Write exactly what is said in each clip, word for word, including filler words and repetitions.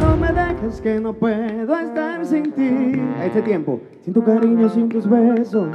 no me dejes que no puedo estar sin ti. A este tiempo, sin tu cariño, sin tus besos.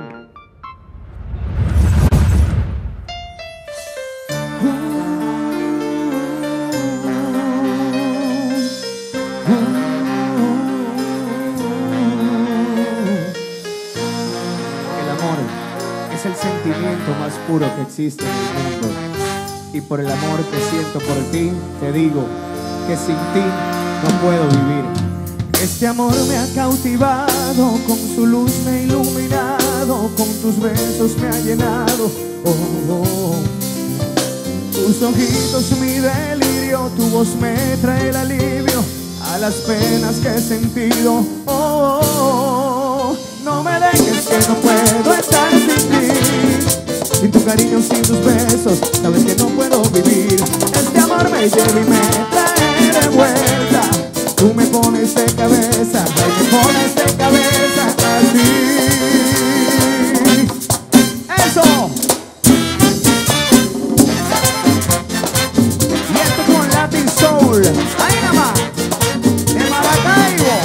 Es el sentimiento más puro que existe en el mundo. Y por el amor que siento por ti, te digo que sin ti no puedo vivir. Este amor me ha cautivado, con su luz me ha iluminado, con tus besos me ha llenado. Oh, oh. Tus ojitos mi delirio, tu voz me trae el alivio a las penas que he sentido. Oh, oh, oh. No me dejes que no puedo estar sin ti. Sin tu cariño, sin tus besos, sabes que no puedo vivir. Este amor me lleva y me trae de vuelta. Tú me pones de cabeza, ay, me pones de cabeza así. ¡Eso! Y esto con Latin Soul. ¡Ahí nada más! ¡De Maracaibo!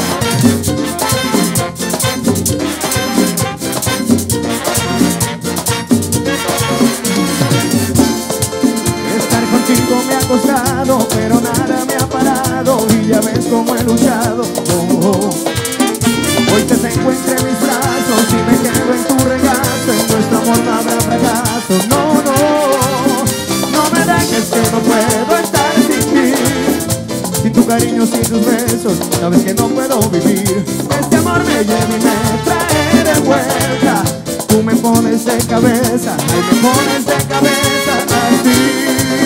Me ha costado, pero nada me ha parado. Y ya ves cómo he luchado. Oh, oh. Hoy te tengo entre mis brazos y me quedo en tu regazo. En nuestro amor no habrá fracaso. No, no, no me dejes que no puedo estar sin ti. Sin tu cariño, sin tus besos, sabes que no puedo vivir. Este amor me lleva y me trae de vuelta. Tú me pones de cabeza, ay, me pones de cabeza así.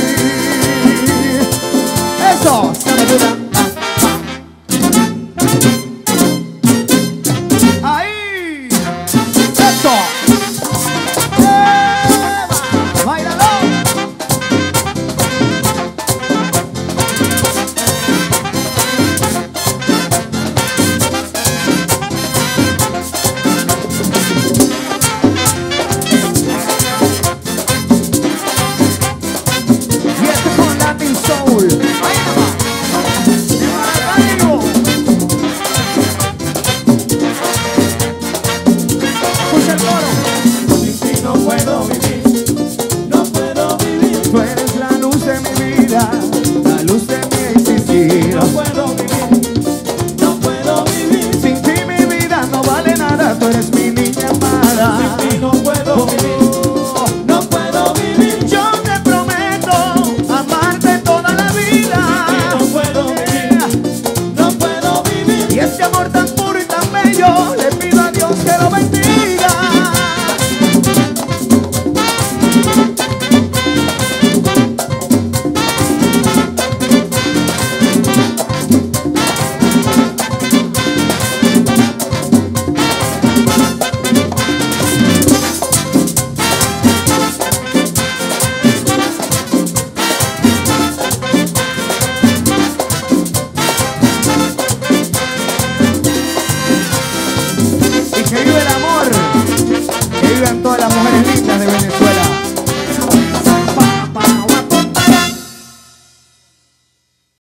Eso, se me ayuda. Ahí, eso. ¡Eva! ¡Báilalo! Y este con Latin Soul. Ahí nomás. De Maracaibo. Escucha el coro. Sin ti no puedo vivir, no puedo vivir. Tú eres la luz de mi vida, la luz de mi existir. No puedo vivir, no puedo vivir. Sin ti mi vida no vale nada, tú eres mi niña amada. Sin ti no puedo vivir. Le pido a Dios que lo bendiga. Que vive el amor, que vivan todas las mujeres